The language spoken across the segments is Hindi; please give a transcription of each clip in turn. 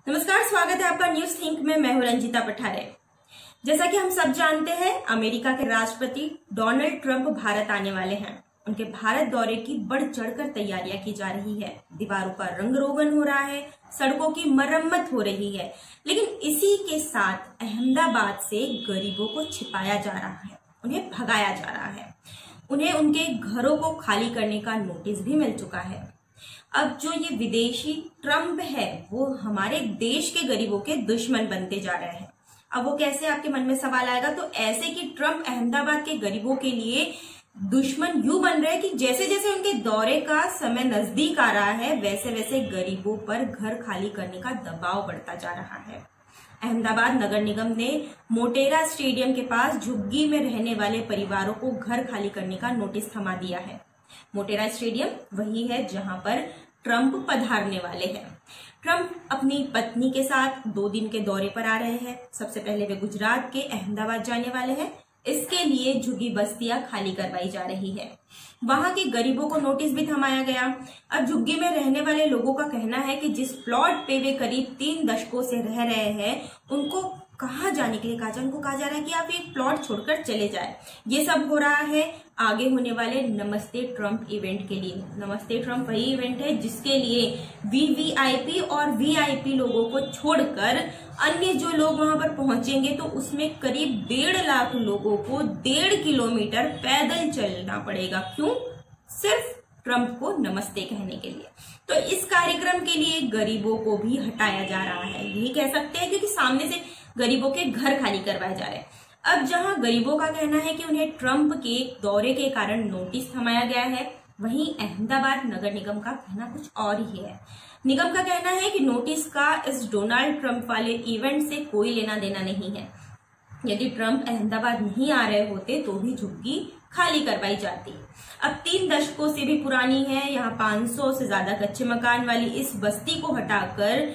नमस्कार, स्वागत है आपका न्यूज थिंक में। मैं हूं रंजिता पठारे। जैसा कि हम सब जानते हैं, अमेरिका के राष्ट्रपति डोनाल्ड ट्रंप भारत आने वाले हैं। उनके भारत दौरे की बढ़ चढ़कर तैयारियां की जा रही है। दीवारों का रंग रोगन हो रहा है, सड़कों की मरम्मत हो रही है, लेकिन इसी के साथ अहमदाबाद से गरीबों को छिपाया जा रहा है, उन्हें भगाया जा रहा है। उन्हें उनके घरों को खाली करने का नोटिस भी मिल चुका है। अब जो ये विदेशी ट्रंप है वो हमारे देश के गरीबों के दुश्मन बनते जा रहे हैं। अब वो कैसे, आपके मन में सवाल आएगा। तो ऐसे कि ट्रंप अहमदाबाद के गरीबों के लिए दुश्मन यूं बन रहे हैं कि जैसे जैसे उनके दौरे का समय नजदीक आ रहा है वैसे वैसे गरीबों पर घर खाली करने का दबाव बढ़ता जा रहा है। अहमदाबाद नगर निगम ने मोटेरा स्टेडियम के पास झुग्गी में रहने वाले परिवारों को घर खाली करने का नोटिस थमा दिया है। मोटेरा स्टेडियम वही है जहां पर ट्रंप पधारने वाले हैं। ट्रंप अपनी पत्नी के साथ 2 दिन के दौरे पर आ रहे हैं। सबसे पहले वे गुजरात के अहमदाबाद जाने वाले हैं। इसके लिए झुग्गी बस्तियां खाली करवाई जा रही है। वहां के गरीबों को नोटिस भी थमाया गया। अब झुग्गी में रहने वाले लोगों का कहना है कि जिस प्लॉट पे वे करीब 3 दशकों से रह रहे हैं उनको कहाँ जाने के लिए उनको कहा जा रहा है कि आप एक प्लॉट छोड़कर चले जाए। ये सब हो रहा है आगे होने वाले नमस्ते ट्रंप इवेंट के लिए। नमस्ते ट्रंप वही इवेंट है जिसके लिए वीवीआईपी और वीआईपी लोगों को छोड़कर अन्य जो लोग वहां पर पहुंचेंगे तो उसमें करीब 1.5 लाख लोगों को 1.5 किलोमीटर पैदल चलना पड़ेगा। क्यों? सिर्फ ट्रंप को नमस्ते कहने के लिए। तो इस कार्यक्रम के लिए गरीबों को भी हटाया जा रहा है, यही कह सकते हैं, क्योंकि सामने से गरीबों के घर खाली करवाए जा रहे हैं। अब जहां गरीबों का कहना है कि उन्हें ट्रंप के दौरे के कारण नोटिस थमाया गया है, वहीं अहमदाबाद नगर निगम का कहना कुछ और ही है। निगम का कहना है कि नोटिस का इस डोनाल्ड ट्रंप वाले इवेंट से कोई लेना देना नहीं है। यदि ट्रंप अहमदाबाद नहीं आ रहे होते तो भी झुग्गी खाली करवाई जाती। अब 3 दशकों से भी पुरानी है। यहाँ 500 से ज्यादा कच्चे मकान वाली इस बस्ती को हटाकर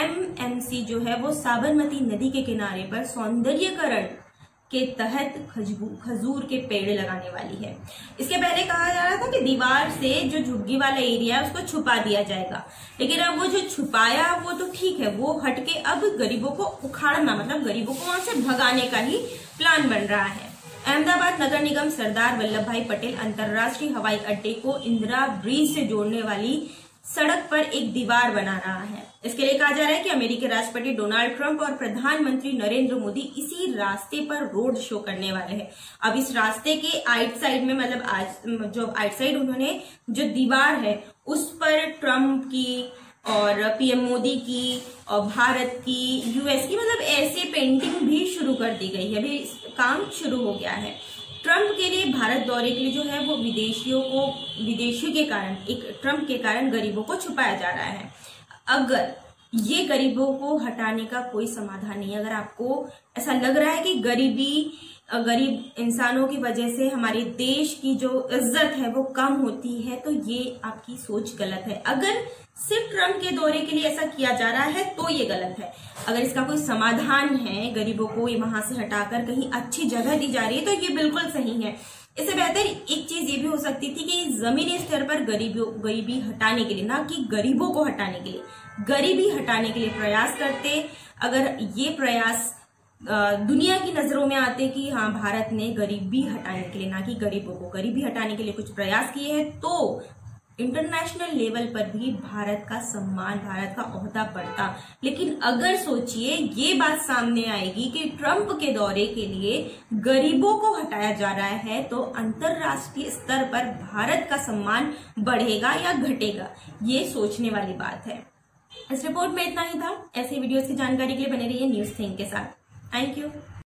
एमएमसी जो है वो साबरमती नदी के किनारे पर सौंदर्यीकरण के तहत खजूर के पेड़ लगाने वाली है। इसके पहले कहा जा रहा था कि दीवार से जो झुग्गी वाला एरिया है उसको छुपा दिया जाएगा, लेकिन अब वो जो छुपाया वो तो ठीक है, वो हटके अब गरीबों को उखाड़ना, मतलब गरीबों को वहां से भगाने का ही प्लान बन रहा है। अहमदाबाद नगर निगम सरदार वल्लभ भाई पटेल अंतर्राष्ट्रीय हवाई अड्डे को इंदिरा ब्रिज से जोड़ने वाली सड़क पर एक दीवार बना रहा है। इसके लिए कहा जा रहा है कि अमेरिकी राष्ट्रपति डोनाल्ड ट्रंप और प्रधानमंत्री नरेंद्र मोदी इसी रास्ते पर रोड शो करने वाले हैं। अब इस रास्ते के आइट साइड में, मतलब आज जो आइट साइड उन्होंने जो दीवार है उस पर ट्रंप की और पीएम मोदी की और भारत की, यूएस की, मतलब ऐसे पेंटिंग भी शुरू कर दी गई है। अभी काम शुरू हो गया है। ट्रंप के लिए भारत दौरे के लिए जो है वो विदेशियों के कारण, एक ट्रंप के कारण गरीबों को छुपाया जा रहा है। अगर ये गरीबों को हटाने का कोई समाधान नहीं है, अगर आपको ऐसा लग रहा है कि गरीब इंसानों की वजह से हमारे देश की जो इज्जत है वो कम होती है, तो ये आपकी सोच गलत है। अगर सिर्फ ट्रंप के दौरे के लिए ऐसा किया जा रहा है तो ये गलत है। अगर इसका कोई समाधान है, गरीबों को वहां से हटाकर कहीं अच्छी जगह दी जा रही है, तो ये बिल्कुल सही है। इससे बेहतर एक चीज ये भी हो सकती थी कि जमीनी स्तर पर गरीबी हटाने के लिए, ना कि गरीबों को हटाने के लिए, गरीबी हटाने के लिए प्रयास करते। अगर ये प्रयास दुनिया की नजरों में आते कि हाँ भारत ने गरीबी हटाने के लिए, ना कि गरीबों को गरीबी हटाने के लिए कुछ प्रयास किए हैं, तो इंटरनेशनल लेवल पर भी भारत का सम्मान, भारत का ओहदा बढ़ता। लेकिन अगर सोचिए ये बात सामने आएगी कि ट्रंप के दौरे के लिए गरीबों को हटाया जा रहा है, तो अंतरराष्ट्रीय स्तर पर भारत का सम्मान बढ़ेगा या घटेगा, ये सोचने वाली बात है। इस रिपोर्ट में इतना ही था। ऐसे वीडियोस की जानकारी के लिए बने रहिए न्यूज थिंक के साथ। Thank you.